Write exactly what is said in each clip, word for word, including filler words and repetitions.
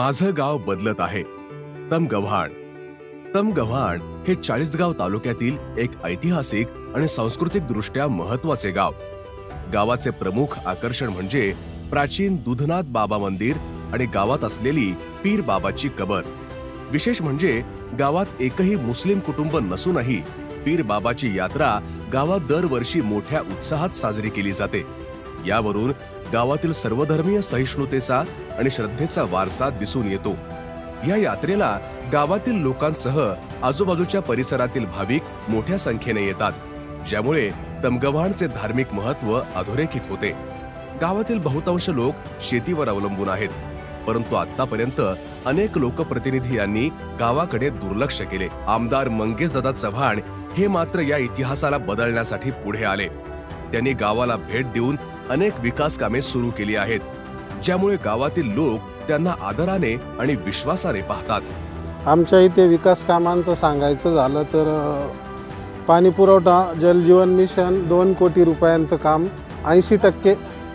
माझं गाव बदलत आहे. तमगव्हाण. तमगव्हाण हे चाळीसगाव तालुक्यातील एक ऐतिहासिक आणि सांस्कृतिक दृष्ट्या महत्त्वाचे गाव. गावाचे प्रमुख आकर्षण म्हणजे प्राचीन दुधनाथ बाबा मंदिर आणि गावात असलेली पीर बाबाची कबर. विशेष म्हणजे गावात एकही मुस्लिम कुटुंब नसूनही पीर बाबाची यात्रा गावात दरवर्षी मोठ्या उत्साहात साजरी केली जाते. यावरून गावातील सर्वधर्मीय सहिष्णुतेचा आणि श्रद्धेचा वारसा दिसून येतो. या यात्रेला गावातील लोकांसह आजूबाजूच्या परिसरातील भाविक मोठ्या संख्येने येतात, ज्यामुळे तमगव्हाणचे धार्मिक महत्त्व अधोरेखित होते. गावातील बहुतांश लोक शेतीवर अवलंबून आहेत, परंतु आतापर्यंत अनेक लोकप्रतिनिधी यांनी गावाकडे दुर्लक्ष केले. आमदार मंगेशदादा चव्हाण हे मात्र या इतिहासाला बदलण्यासाठी पुढे आले. त्यांनी गावाला भेट देऊन अनेक विकास कामे सुरू केली आहेत, ज्यामुळे गावातील लोक त्यांना आदराने आणि विश्वासाने पाहतात. आमच्या इथे विकास कामांचं सांगायचं झालं तर पाणी पुरवठा जलजीवन मिशन दोन कोटी रुपयांचं काम ऐंशी टक्के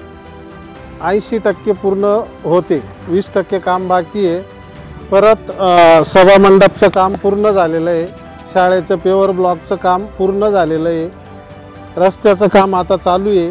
ऐंशी टक्के पूर्ण होते. वीस टक्के काम बाकी आहे. परत सभा मंडपचं काम पूर्ण झालेलं आहे. शाळेचं पेवर ब्लॉकचं काम पूर्ण झालेलं आहे. रस्त्याचं काम आता चालू आहे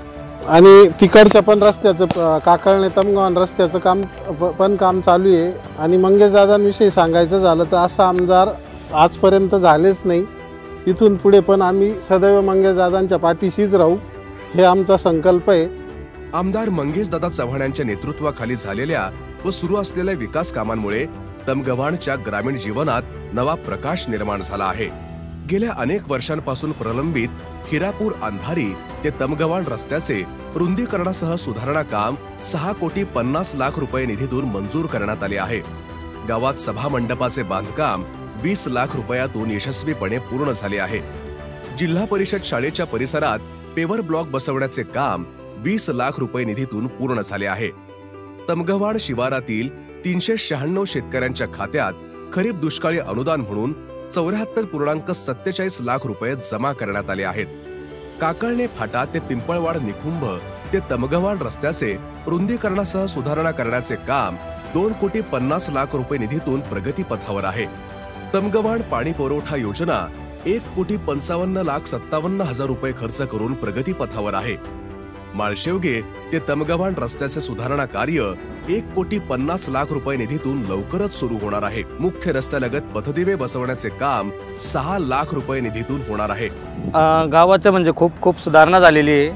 आणि तिकडच्या पण रस्त्याचं काकळणे तमगव्हाण रस्त्याचं काम पण काम चालू आहे. आणि मंगेशदादांविषयी सांगायचं झालं तर असा आमदार आजपर्यंत झालेच नाही. इथून पुढे पण आम्ही सदैव मंगेशदादांच्या पाठीशीच राहू, हे आमचा संकल्प आहे. आमदार मंगेशदादा चव्हाण यांच्या नेतृत्वाखाली झालेल्या व सुरू असलेल्या विकास कामांमुळे तमगव्हाणच्या ग्रामीण जीवनात नवा प्रकाश निर्माण झाला आहे. गेल्या अनेक वर्षांपासून प्रलंबित हिरापूर अंधारी ते तमगव्हाण रस्त्याचे रुंदीकरणासह सुधारणा काम सहा कोटी पन्नास लाख रुपये निधीतून मंजूर करण्यात आले आहे. गावात सभा मंडपाचे बांधकाम वीस लाख रुपयातून यशस्वीपणे पूर्ण झाले आहे. जिल्हा परिषद शाळेच्या परिसरात पेवर ब्लॉक बसवण्याचे काम वीस लाख रुपये निधीतून पूर्ण झाले आहे. तमगव्हाण शिवारातील तीनशे शहाण्णव शेतकऱ्यांच्या खात्यात खरीप दुष्काळी अनुदान म्हणून चौऱ्याहत्तर पूर्णांक सत्तेचाळीस लाख रुपये जमा करण्यात आले आहेत. काकळणे फाटा ते पिंपळवाड निकुंभ ते तमगव्हाण रस्त्याचे रुंदीकरणासह सुधारणा करण्याचे काम दोन कोटी पन्नास लाख रुपये निधीतून प्रगतीपथावर आहे. तमगव्हाण पाणी पुरवठा योजना एक कोटी पंचावन्न लाख सत्तावन्न हजार रुपये खर्च करून प्रगतीपथावर आहे. माळशेवगे ते तमगव्हाण रस्त्याचे सुधारणा कार्य एक कोटी पन्नास लाख रुपये निधीतून लवकरच सुरू होणार आहे. मुख्य रस्त्यालगत पथदिवे बसवण्याचे काम सहा लाख रुपये निधीतून होणार आहे. गावाचं म्हणजे खूप खूप सुधारणा झालेली आहे.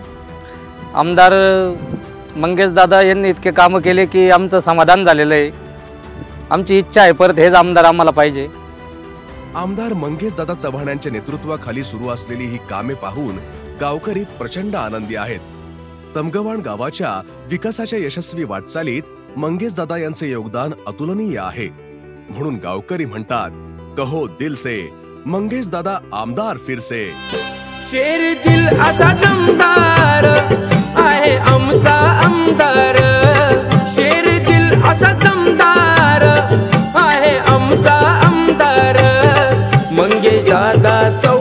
आमदार मंगेशदादा यांनी इतके कामं केले की आमचं समाधान झालेलं आहे. आमची इच्छा आहे परत हेच आमदार आम्हाला पाहिजे. आमदार मंगेशदादा चव्हाण यांच्या नेतृत्वाखाली सुरू असलेली ही कामे पाहून गावकरी प्रचंड आनंदी आहेत. तमगव्हाण गावाच्या विकासाच्या यशस्वी वाटचालीत मंगेशदादा यांचे योगदान अतुलनीय आहे. म्हणून गावकरी म्हणतात, कहो दिल से मंगेशदादा आमदार फिरसे. शेर दिल असा दमदार आहे आमचा आमदार. शेर दिल असा दमदार आहे आमचा आमदार. मंगेशदादा चव्हाण